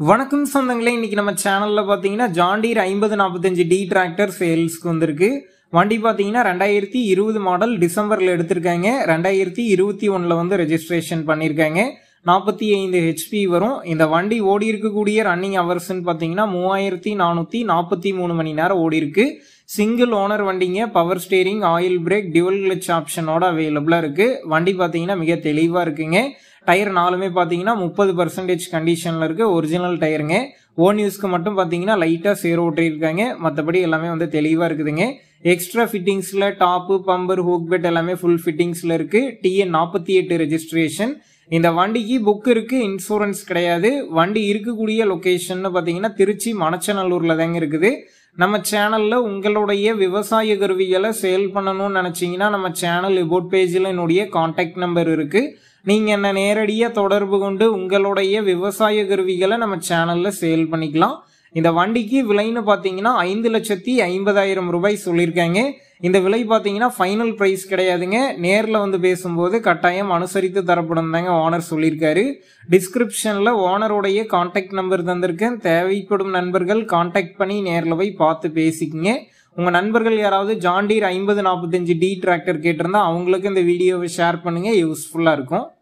வணக்கம் சொந்தங்களே, இன்னைக்கு நம்ம சேனல்ல பாத்தீங்கன்னா ஜாண்டீர் 5045D டிராக்டர் சேல்ஸ்க்கு வந்திருக்கு. வண்டி பாத்தீங்கன்னா 2020 மாடல் டிசம்பர்ல எடுத்திருக்காங்க. 2021ல வந்து ரெஜிஸ்ட்ரேஷன் பண்ணிருக்காங்க. 45 HP வரும். இந்த வண்டி ஓடி இருக்கக்கூடிய ரன்னிங் ஹவர்ஸ்ன்னு பாத்தீங்கன்னா 3443 மணி நேரம் ஓடி இருக்கு. சிங்கிள் ஓனர் வண்டிங்க. Power steering, oil brake, dual clutch ஆப்ஷனோட அவைலபிளா இருக்கு. வண்டி பாத்தீங்கன்னா மிக தெளிவா இருக்குங்க. டயர் நாலுமே பாத்தீங்கன்னா 30% கண்டிஷன்ல இருக்கு. ஒரிஜினல் டயருங்க. ஓன் யூஸ்க்கு மட்டும் பாத்தீங்கன்னா லைட்டா சேர் ஓட்டி இருக்காங்க. மற்றபடி எல்லாமே வந்து தெளிவா இருக்குதுங்க. எக்ஸ்ட்ரா ஃபிட்டிங்ஸ்ல டாப்பு, பம்பர், ஹூக் பெட் எல்லாமே ஃபுல் ஃபிட்டிங்ஸ்ல இருக்கு. TN 48 ரெஜிஸ்ட்ரேஷன். இந்த வண்டிக்கு புக் இருக்கு, இன்சூரன்ஸ் கிடையாது. வண்டி இருக்கக்கூடிய லொகேஷன் பாத்தீங்கன்னா திருச்சி மணச்சநல்லூர்ல தாங்க இருக்குது. நம்ம சேனல்ல உங்களுடைய விவசாய கருவிகளை சேல் பண்ணணும்னு நினைச்சீங்கன்னா நம்ம சேனல் அபவுட் பேஜ்ல என்னுடைய கான்டாக்ட் நம்பர் இருக்கு. நீங்க என்ன நேரடியா தொடர்பு கொண்டு உங்களுடைய விவசாய கருவிகளை நம்ம சேனல்ல சேல் பண்ணிக்கலாம். இந்த வண்டிக்கு விலைன்னு பாத்தீங்கன்னா 5,50,000 ரூபாய் சொல்லியிருக்காங்க. இந்த விலை பாத்தீங்கன்னா ஃபைனல் பிரைஸ் கிடையாதுங்க. நேர்ல வந்து பேசும்போது கட்டாயம் அனுசரித்து தரப்படும் தாங்க ஓனர் சொல்லியிருக்காரு. டிஸ்கிரிப்ஷன்ல ஓனருடைய கான்டாக்ட் நம்பர் தந்திருக்கேன். தேவைப்படும் நண்பர்கள் கான்டாக்ட் பண்ணி நேர்ல போய் பார்த்து பேசிக்கங்க. உங்க நண்பர்கள் யாராவது ஜாண்டீர் 5045D டிராக்டர் கேட்டிருந்தா அவங்களுக்கு இந்த வீடியோவை ஷேர் பண்ணுங்க. யூஸ்ஃபுல்லா இருக்கும்.